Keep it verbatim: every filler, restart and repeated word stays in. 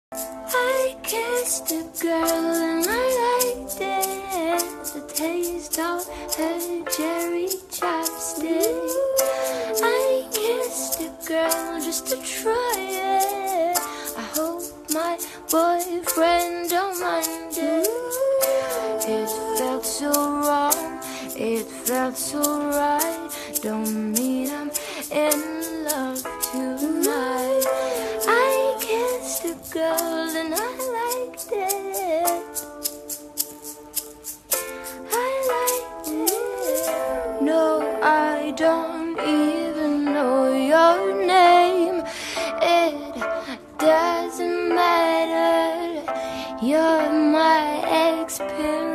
I kissed a girl and I liked it, the taste of her cherry chapstick. I kissed a girl just to try it. I hope my boyfriend don't mind it. It felt so wrong, it felt so right. Don't mean I'm in love tonight. I kissed a girl and I liked it. I liked it. No, I don't even know your name. It doesn't matter. You're my experience.